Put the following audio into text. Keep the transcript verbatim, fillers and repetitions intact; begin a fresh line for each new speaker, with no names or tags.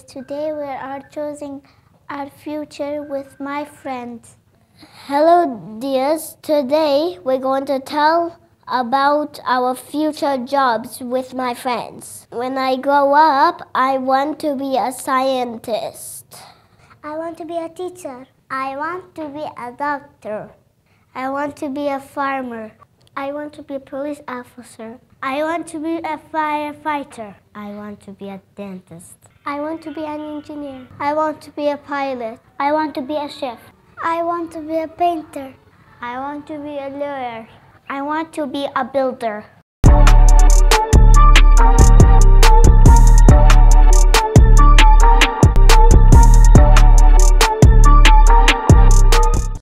Today we are choosing our future with my friends.
Hello dears, today we're going to tell about our future jobs with my friends. When I grow up, I want to be a scientist.
I want to be a teacher. I want to be a doctor. I want to be a farmer. I want to be a police officer. I want to be a firefighter.
I want to be a dentist.
I want to be an engineer. I want to be a pilot. I want to be a chef. I want to be a painter. I want to be a lawyer. I want to be a builder.